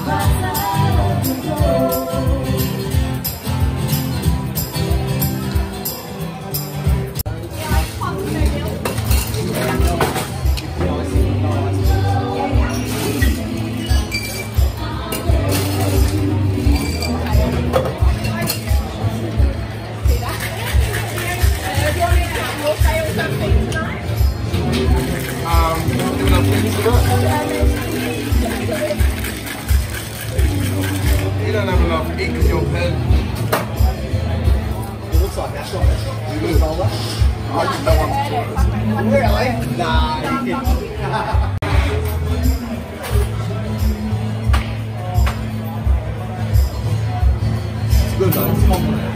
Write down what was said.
You don't have enough ink in your pen. It looks like that one. You got a folder? I think that one's Really? Nah, you It's good though, it's popular.